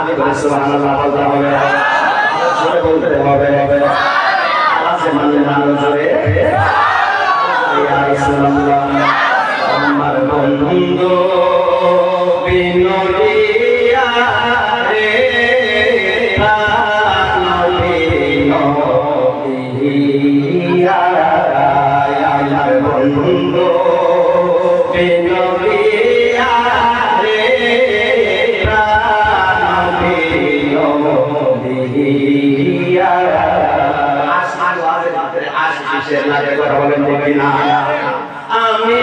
আমি বলি সুবহানাল্লাহ বলতে হবে, জোরে বলতে হবে, আওয়াজে মানলে মানো জোরে। ইয়া রাসূলুল্লাহ আমার বন্ধু বিনরিয়া রে বিনরিয়া আমার বন্ধু বিনরিয়া রে বিনরিয়া কিসের লাগে কথা বলেন দেখি না। আমি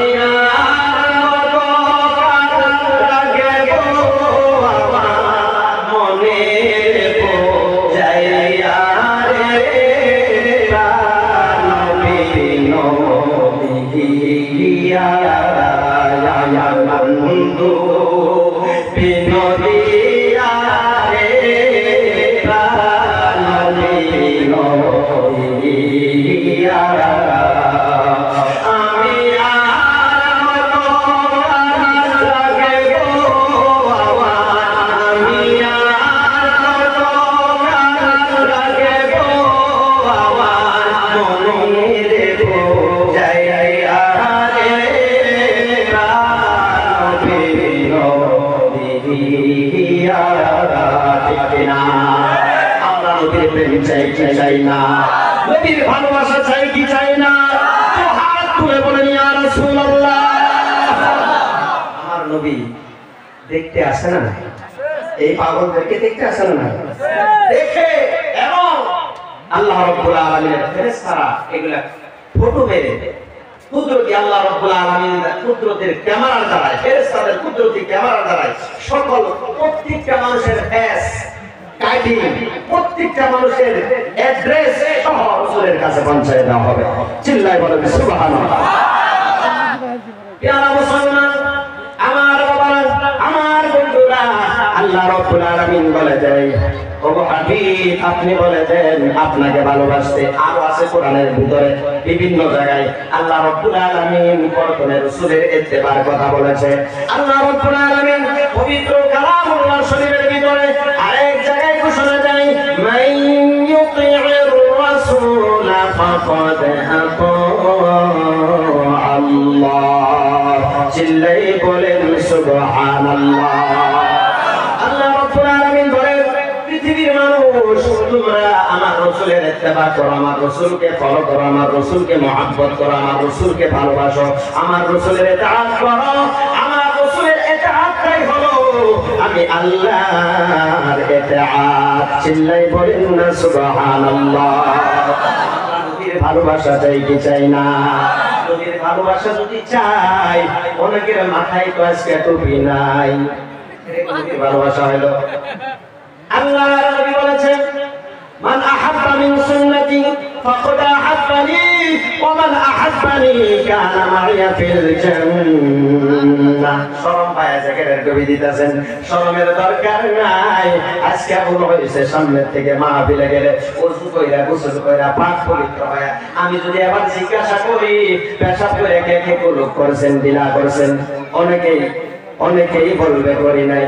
চাই না, নবীর ভালোবাসা চাই কি চাই না? তো হাত তুলে বলেন ইয়া রাসূলুল্লাহ। আমার নবী দেখতে আসে না? এই পাগলদেরকে দেখতে আসে না? দেখে এবং আল্লাহ রাব্বুল আলামিনের ফেরেশতারা এগুলা ফটো মেরে কুদরতি আল্লাহ রাব্বুল আলামিনের কুদরতের ক্যামেরার দ্বারা, ফেরেশতাদের কুদরতি ক্যামেরার দ্বারা সকল প্রত্যেকটা মানুষের ফেস কাটিং, প্রত্যেকটা মানুষের অ্যাড্রেস সহ রাসূলের কাছে পৌঁছে দেওয়া হবে। চিল্লায় বলেন সুবহানাল্লাহ। প্রিয় মুসলমান, আমার বাবারা, আমার বন্ধুরা, আল্লাহ রাব্বুল আলামিন বলে দেয়, ওগো হাবিব আপনি বলে দেন আপনাকে ভালোবাসতে। আরো আছে কোরআনের ভিতরে বিভিন্ন জায়গায় আল্লাহ রাব্বুল আলামিন প্রথমে রাসূলের ইত্তেবার কথা বলেছে। আল্লাহ রাব্বুল আলামিন পবিত্র কালামুল্লাহ শরীফের ভিতরে আরেক জায়গায় ঘোষণা দেয়, মান ইউতি'র রাসূল ফাকাদ আতা আল্লাহ। চিল্লাই বলেন সুবহানাল্লাহ। আল্লাহ রাব্বুল আলামিন বলেন, পৃথিবীর মানুষ তোমরা আমার রাসূলের ইত্তেবা করো, আমার রাসূলকে ফলো করো, আমার রাসূলকে মহব্বত করো, আমার রাসূলকে ভালোবাসো, আমার রাসূলের ইতাআত করো। আমার রাসূলের ইতাআতটাই হলো আমি আল্লাহর ইতাআত। চিল্লাই বলেন না সুবহানাল্লাহ। নবীর ভালোবাসা চাই কি চাই না? নবীর ভালোবাসা যদি চাই, অনেকের মাথায় তো আজকে টুপি নাই। নবীর ভালোবাসা হলো আল্লাহ নবী বলেছেন, মান আহাব্বা মিন সুন্নতি ফাকাদ আহাব্বানি ওয়া মান আহাব্বানি কানা মাইয়া ফিল জান্নাহ। শরম পায় জাকেরের কবি দিতেছেন, শরমের দরকার নাই। আজকে মনে হইছে সামনের থেকে মাহফিলে গেলে ওযু কইরা গোসল কইরা পাক পবিত্র হয়। আমি যদি আবার জিজ্ঞাসা করি পেশাব করে কে কে কুলুপ করেছেন বিনা করেছেন, অনেকেই বলবে করি নাই।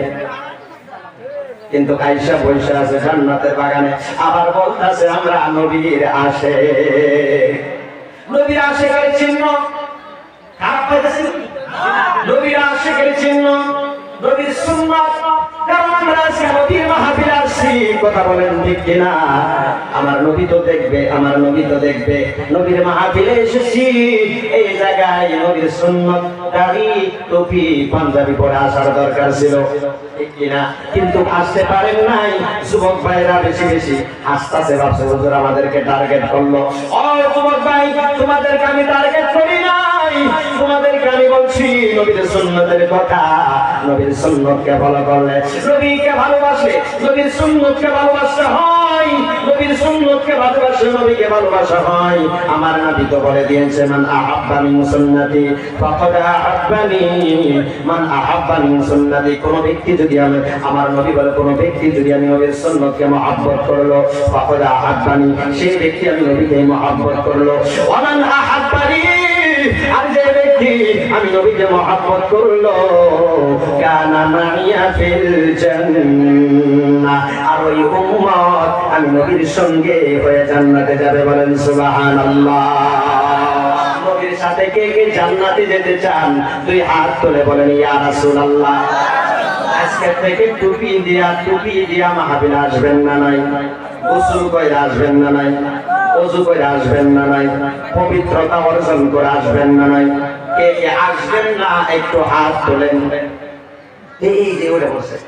কিন্তু আয়েশা বৈশা আছে জান্নাতের বাগানে, আবার বলতাছে আমরা নবীর আশিক। নবীর আশিকের চিহ্ন খারাপ পাইতেছেন? নবীর আশিকের চিহ্ন নবীর সুন্নাত। কারণ আমরা আজকে নবীর মাহফিলে আসছি, কথা বলেন ঠিক কিনা? আমার নবী তো দেখবে, আমার নবী তো দেখবে। নবীর মাহফিলে এসেছি, এই জায়গায় নবীর সুন্নাত দাড়ি টুপি পাঞ্জাবি পরে আসার দরকার ছিল, ঠিক কিনা? কিন্তু আসতে পারেন নাই। যুবক ভাইরা বেশি বেশি হাসতাছে, ভাবছে হুজুর আমাদেরকে টার্গেট করলো। ও যুবক ভাই, তোমাদেরকে আমি টার্গেট করি নাই, তোমাদেরকে আমি বলছি নবীর সুন্নতের কথা। নবীর সুন্নতকে ফলো করলে, নবীকে ভালোবাসলে, নবীর সুন্নতকে ভালোবাসতে হয়, নবীর সুন্নতকে ভালোবাসলে নবীকে ভালোবাসা হয়। আমার নবী তো বলে দিয়েছে, মান আহাব্বানি সুন্নতি ফাকাদ আহাব্বানি, মান আহাব্বানি সুন্নতি। কোন ব্যক্তি যদি আমার নবী বলে, কোন ব্যক্তি যদি আমি নবীর সুন্নতকে মহব্বত করলো, ফাকাদ আহাব্বানি, সেই ব্যক্তি আমি নবীকে মহব্বত করলো। ওয়া মান আহাব্বানি, আর যে ব্যক্তি ব্যক্তি আমি নবীকে মহব্বত করলো কানা মাইয়া ফিল জান্নাহ, আর ওই উম্মত আমি নবীর সঙ্গে হয়ে জান্নাতে যাবে। বলেন সুবহানাল্লাহ। নবীর সাথে কে কে জান্নাতে যেতে চান? দুই হাত তুলে বলেন ইয়া রাসূলুল্লাহ। আজকে থেকে টুপি দিয়া মাহফিল আসবেন না নাই? গোসল করে আসবেন না নাই? ওযু করে আসবেন না নাই? পবিত্রতা অর্জন করে আসবেন না নাই? কে কে আসবেন না একটু হাত তোলেন। এই যে ওটা বসে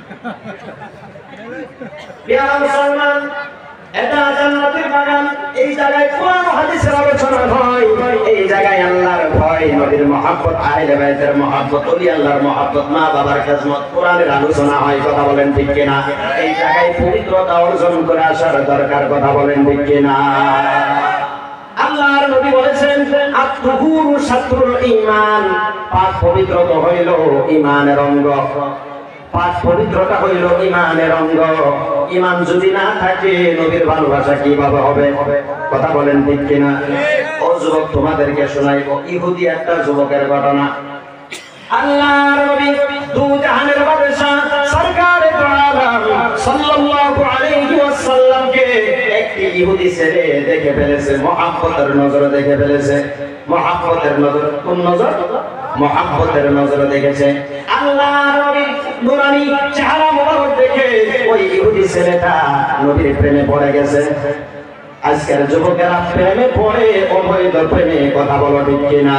প্রিয় মুসলমান, এটা জান্নাতের বাগান। এই জায়গায় কোরআন ও হাদিসের আলোচনা হয়, এই জায়গায় আল্লাহর ভয়, নবীর মহব্বত, আহলে বাইতের মহব্বত, ওলি আল্লাহর মহব্বত, মা বাবার খিদমত, কোরআনের আলোচনা হয়। কথা বলেন ঠিক কিনা? এই জায়গায় পবিত্রতা অর্জন করে আসার দরকার। কথা বলেন ঠিক কিনা? আল্লাহর নবী বলেছেন আত-তাহুরু শাতরুল ঈমান, পাক পবিত্রতা হইল ঈমানের অঙ্গ। পাক পবিত্রতা হইল ঈমানের অঙ্গ। ঈমান যদি না থাকে নবীর ভালোবাসা কিভাবে হবে? কথা বলেন ঠিক কিনা? ও যুবক, তোমাদেরকে শোনাইব ইহুদি একটা যুবকের ঘটনা। আল্লাহর নবী দু জাহানের বাদশা সরকারে দু আলম সাল্লাল্লাহু আলাইহি ওয়াসাল্লামকে একটি ইহুদি ছেলে দেখে ফেলেছে, মহব্বতের নজরে দেখে ফেলেছে। মহব্বতের নজর, কোন নজর? মহব্বতের নজরে দেখেছে। আল্লাহর নবীর নূরানী চেহারা মোবারক দেখে ওই ইহুদি ছেলেটা নবীর প্রেমে পড়ে গেছে। আজকের যুবকেরা প্রেমে পড়ে, অবৈধ প্রেমে। কথা বলো ঠিক কিনা?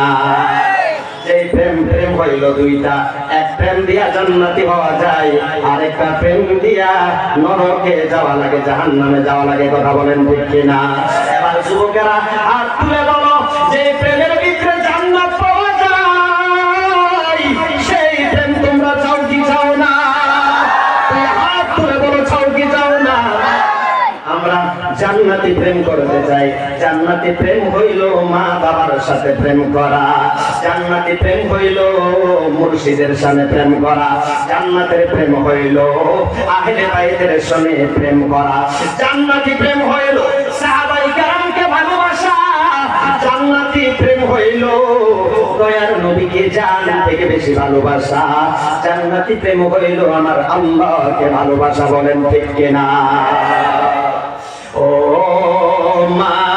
এই প্রেম হইল দুইটা, এক প্রেম দিয়া জান্নাতি হওয়া যায়, আর একটা প্রেম দিয়া নরকে যাওয়া লাগে, জাহান্নামে যাওয়া লাগে। কথা বলেন ঠিক কিনা? এবার যুবকেরা হাত তুলে বলো, যে প্রেমের ভিতরে জান্নাত পাওয়া যায় সেই প্রেম তোমরা চাও কি চাও না? হাত তুলে বলো, চাও কি চাও না? আমরা জান্নাতি প্রেম করতে চাই। জান্নাতি প্রেম হইল মা বাবার সাথে প্রেম করা। জান্নাতি প্রেম হইল মুর্শিদের সাথে প্রেম করা। জান্নাতের প্রেম হইল আহলে বাইতের সাথে প্রেম করা। জান্নাতি প্রেম হইল সাহাবায়ে কেরামকে ভালোবাসা। জান্নাতি প্রেম হইল দয়ার নবীকে জান থেকে বেশি ভালোবাসা। জান্নাতি প্রেম হইল আমার আল্লাহকে ভালোবাসা। বলেন ঠিক কিনা? ও মা